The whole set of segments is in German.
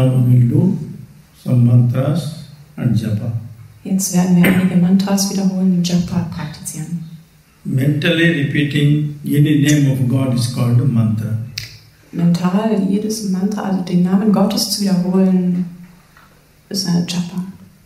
Now we will do some mantras and japa. Jetzt werden wir einige Mantras wiederholen und Japa praktizieren. Mentally repeating any name of God is called a mantra. Mental jedes Mantra, also den Namen Gottes zu wiederholen, ist eine Japa.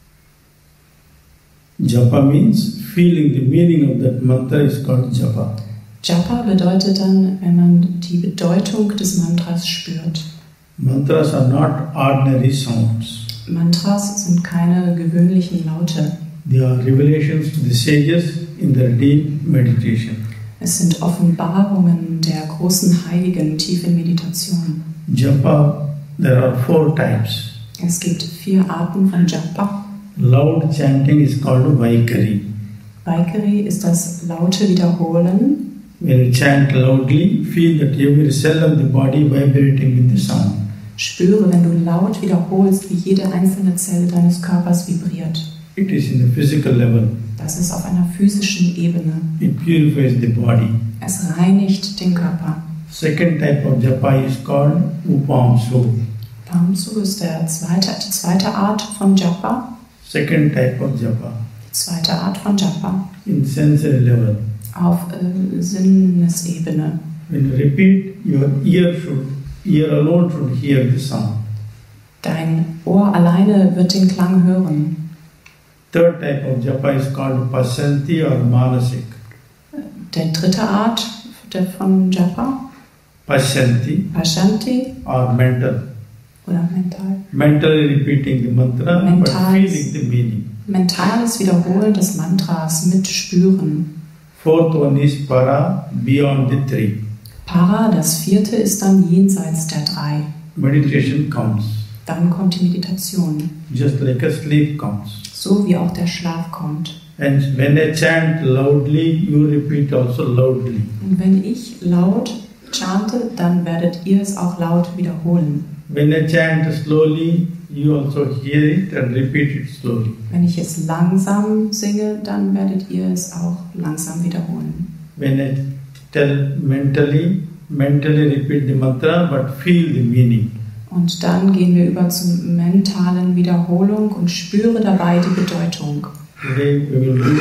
Japa means feeling the meaning of that mantra is called japa. Japa bedeutet dann, wenn man die Bedeutung des Mantras spürt. Mantras are not ordinary sounds. Mantras sind keine gewöhnlichen Laute. They are revelations to the sages in their deep meditation. Es sind Offenbarungen der großen Heiligen tief in Meditation. Japa, there are 4 types. Es gibt 4 Arten von Japa. Loud chanting is called Vaikari. Vaikari ist das laute Wiederholen. When you chant loudly, feel that every cell of the body vibrating with the sound. Spüre, wenn du laut wiederholst, wie jede einzelne Zelle deines Körpers vibriert. It is in the physical level. Das ist auf einer physischen Ebene. It purifies the body. Es reinigt den Körper. Second type of japa is called Upamsu. Upamsu ist die zweite Art von Japa. Second type of japa. Die zweite Art von Japa. In sensory level. Auf Sinnesebene. When you repeat, your ear alone should hear the sound. Dein Ohr alleine wird den Klang hören. Third type of japa is called Pasyanti or Manasik. Die dritte Art von Japa. Pasyanti or mental. Oder mental. Mentally repeating the mantra but feeling the meaning. Mentales Wiederholen des Mantras mit Spüren. Fourth one is para, beyond the 3. Para, das 4. ist dann jenseits der 3. Meditation comes. Dann kommt die Meditation. Just like a sleep comes. So wie auch der Schlaf kommt. And when I chant loudly, you repeat also loudly. Und wenn ich laut chante, dann werdet ihr es auch laut wiederholen. When I chant slowly, you also hear it and repeat it slowly. Wenn ich es langsam singe, dann werdet ihr es auch langsam wiederholen. When I tell mentally repeat the mantra but feel the meaning. Und dann gehen wir über zur mentalen Wiederholung und spüre dabei die Bedeutung. Today we will do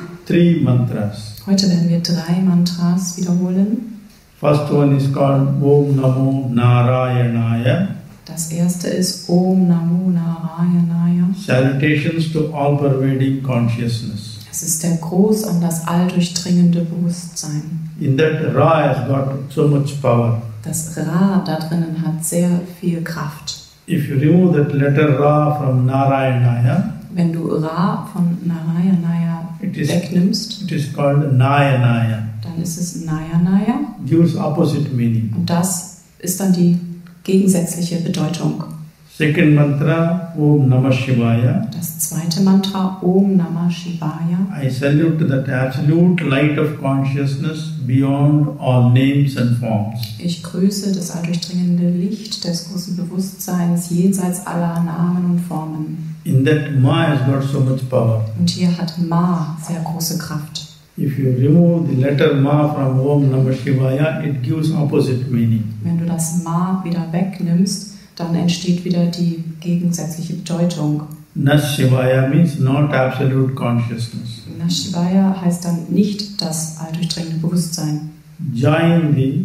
3 mantras. Heute werden wir 3 Mantras wiederholen. First one is called Om Namo Narayanaya. Das erste ist Om Namo Narayanaya. Salutations to all-pervading consciousness. Es ist der Gruß an das alldurchdringende Bewusstsein. In that Ra has got so much power. Das Ra da drinnen hat sehr viel Kraft. If you remove that letter Ra from Narayanaya, wenn du Ra von Narayanaya wegnimmst, it is called Nayanaya. Dann ist es Nayanaya. Gives opposite meaning. Und das ist dann die gegensätzliche Bedeutung. Second mantra, Om Namah Shivaya. Das zweite Mantra, Om Namah Shivaya. I salute that absolute light of consciousness beyond all names and forms. Ich grüße das alldurchdringende Licht des großen Bewusstseins jenseits aller Namen und Formen. In that Ma has got so much power. Und hier hat Ma sehr große Kraft. If you remove the letter Ma from Om Namah Shivaya, it gives opposite meaning. Wenn du das Ma wieder wegnimmst, dann entsteht wieder die gegensätzliche Bedeutung. Nashivaya means not absolute consciousness. Nashivaya heißt dann nicht das alldurchdringende Bewusstsein. Join the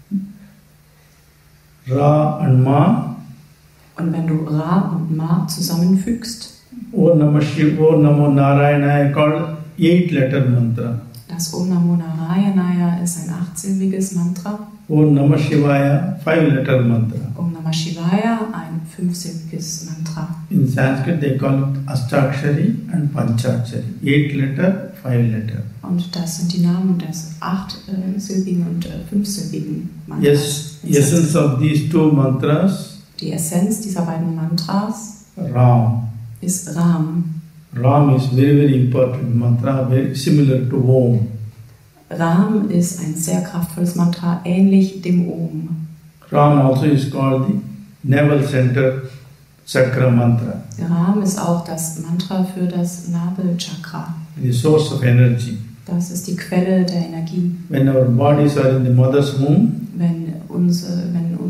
Ra and Ma. Und wenn du Ra und Ma zusammenfügst, Om Namo Narayana called 8-letter mantra. Das Om Namo Narayanaya ist ein 8-silbiges Mantra. Om Namah Shivaya, 5-letter mantra. Om Namah Shivaya, ein 5-silbiges Mantra. In Sanskrit they call it Astakshari and Panchakshari. 8-letter, 5-letter. Und das sind die Namen des 8-silbigen und 5-silbigen Mantras. Yes, the essence of these 2 mantras. Die Essenz dieser beiden Mantras Ram. Ist Ram. Ram is very, very important mantra, very similar to Om. Ram ist ein sehr kraftvolles Mantra, ähnlich dem Om. Ram also is called the navel center chakra mantra. Ram ist auch das Mantra für das Nabelchakra. The source of energy. Das ist die Quelle der Energie. When our bodies are in the mother's womb, Wenn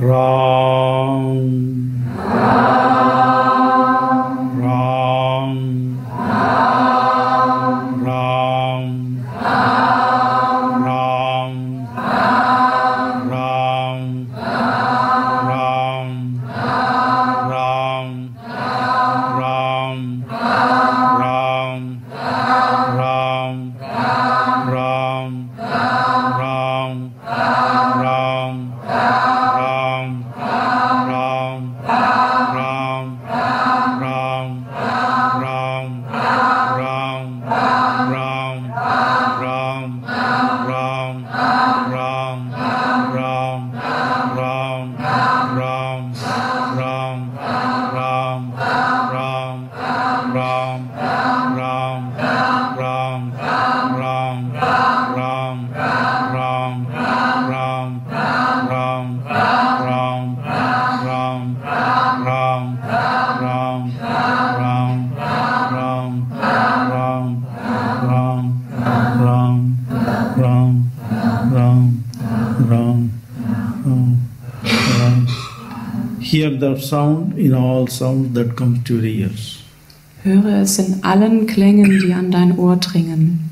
Ram, Ram, Ram, Ram, Ram, Ram, Ram, Ram, Ram, Ram, Ram, Ram, Ram, Ram, Hear the sound in all sounds that comes to your ears. Höre es in allen Klängen, die an dein Ohr dringen.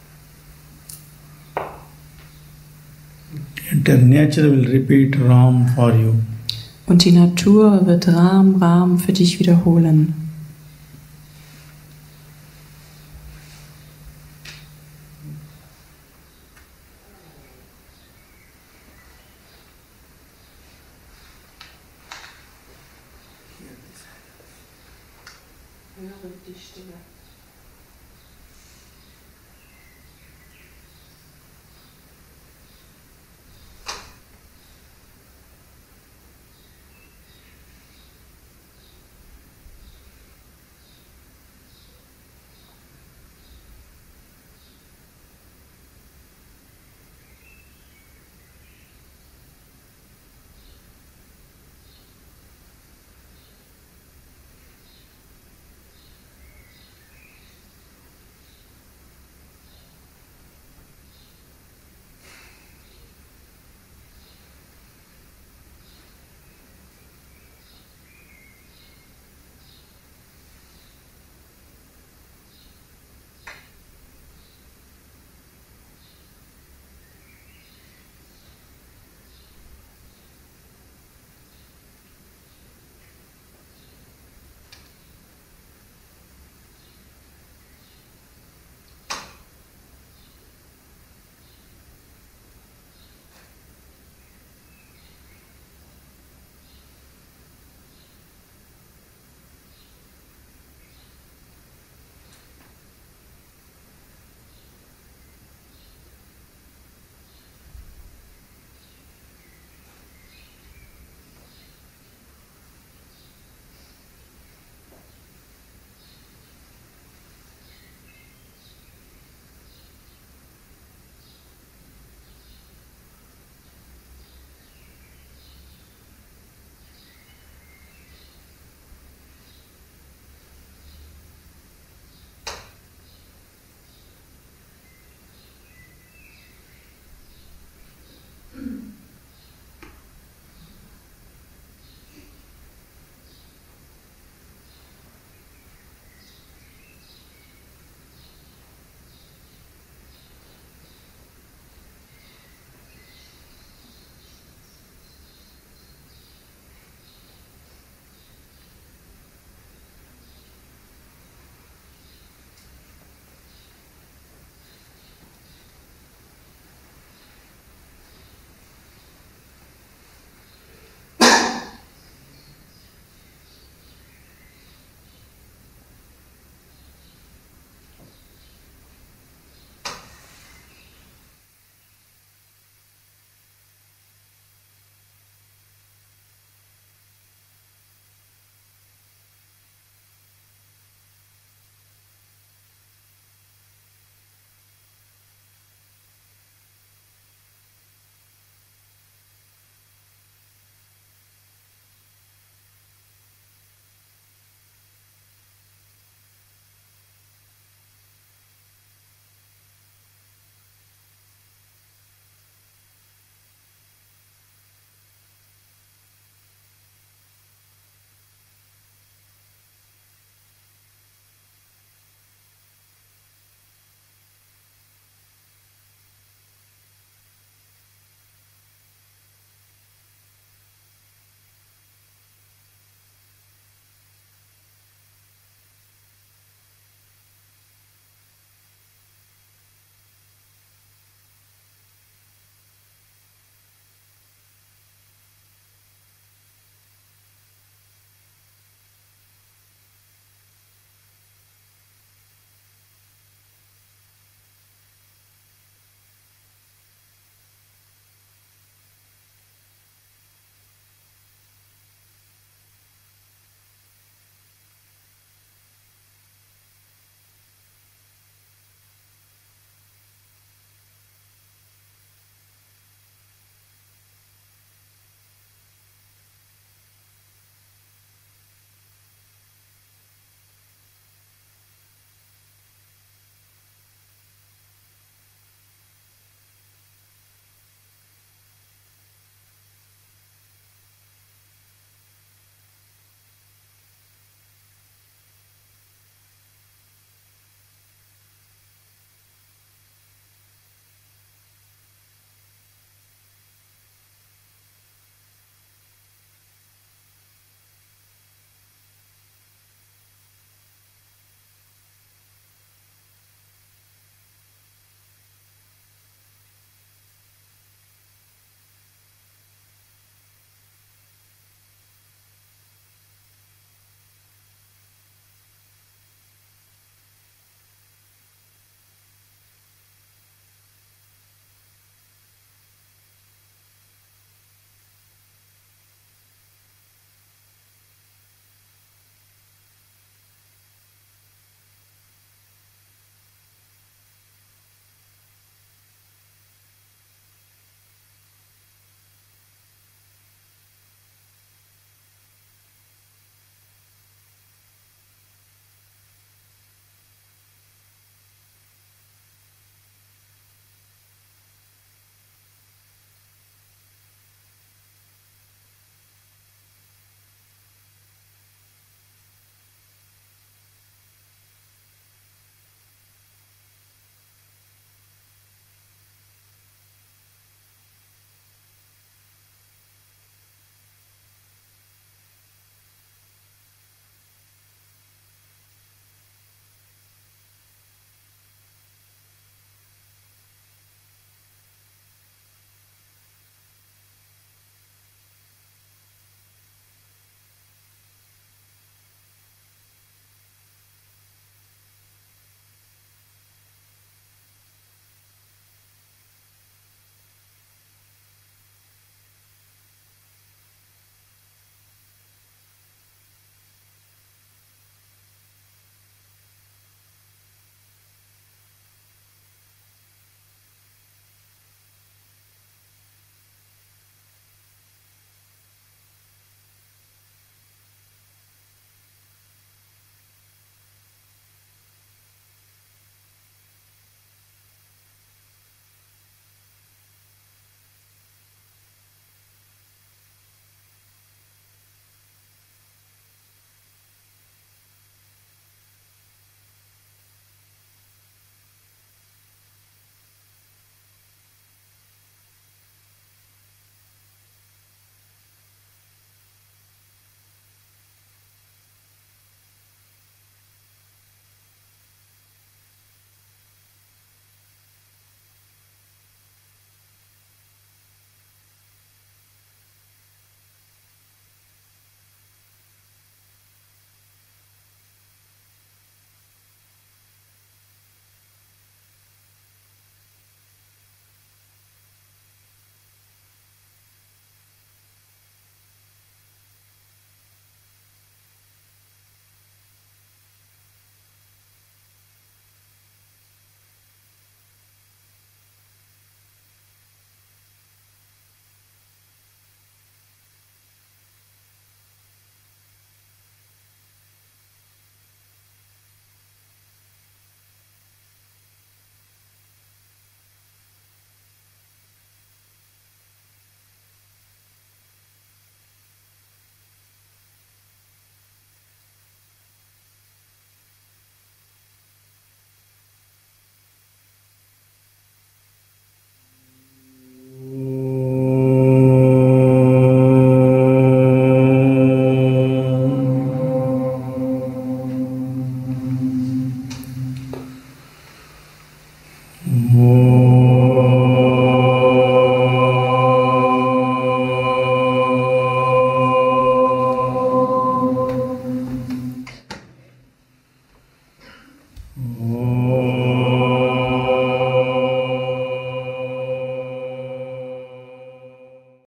The nature will repeat Ram for you. Und die Natur wird Ram, Ram für dich wiederholen. Höre die Stimme.